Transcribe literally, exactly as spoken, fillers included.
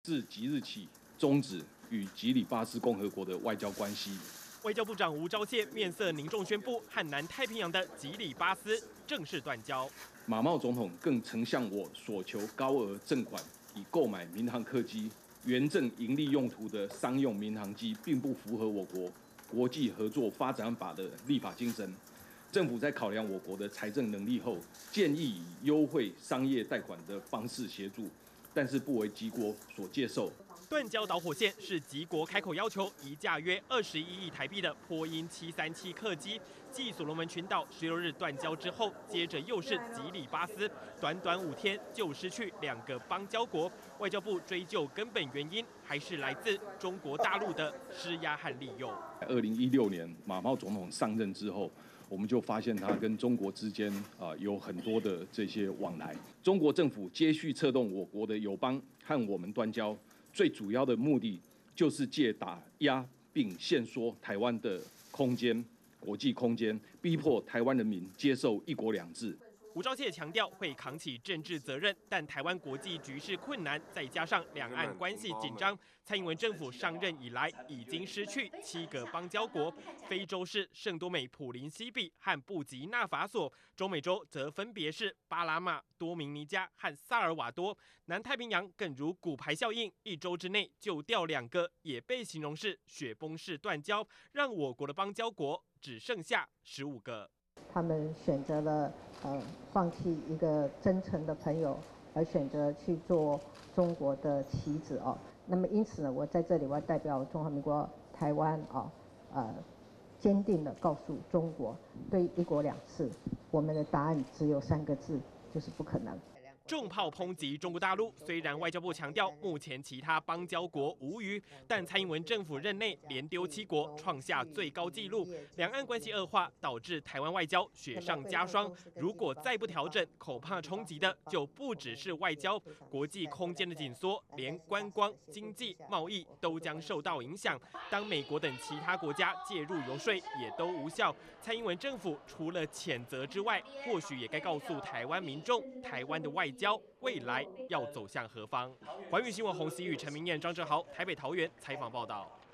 自即日起终止与吉里巴斯共和国的外交关系。 外交部长吴钊燮面色凝重宣布，和南太平洋的吉里巴斯正式断交。 马茂总统更曾向我索求高额赠款，以购买民航客机，原赠营利用途的商用民航机，并不符合我国国际合作发展法的立法精神。政府在考量我国的财政能力后，建议以优惠商业贷款的方式协助，但是不为吉国所接受。 断交导火线是吉国开口要求一架约二十一亿台币的波音七三七客机，继所罗门群岛十六日断交之后，接着又是吉里巴斯，短短五天就失去两个邦交国。外交部追究根本原因，还是来自中国大陆的施压和利诱。 二零一六年马茂总统上任之后，我们就发现他跟中国之间啊、呃、有很多的这些往来。中国政府接续策动我国的友邦和我们断交，最主要的目的就是借打压并限缩台湾的空间、国际空间，逼迫台湾人民接受一国两制。 吴钊燮强调会扛起政治责任，但台湾国际局势困难，再加上两岸关系紧张，蔡英文政府上任以来已经失去七个邦交国，非洲是圣多美普林西比和布吉纳法索，中美洲则分别是巴拿马、多明尼加和萨尔瓦多，南太平洋更如骨牌效应，一周之内就掉两个，也被形容是雪崩式断交，让我国的邦交国只剩下十五个。 他们选择了呃放弃一个真诚的朋友，而选择去做中国的棋子哦。那么因此呢，我在这里我要代表中华民国台湾啊呃坚定地告诉中国，对一国两制，我们的答案只有三个字，就是不可能。 重炮抨击中国大陆，虽然外交部强调目前其他邦交国无虞，但蔡英文政府任内连丢七国，创下最高纪录。两岸关系恶化，导致台湾外交雪上加霜。如果再不调整，恐怕冲击的就不只是外交，国际空间的紧缩，连观光、经济、贸易都将受到影响。当美国等其他国家介入游说，也都无效。蔡英文政府除了谴责之外，或许也该告诉台湾民众，台湾的外交未来要走向何方？环宇新闻洪熙宇、陈明燕、张哲豪，台北、桃园采访报道。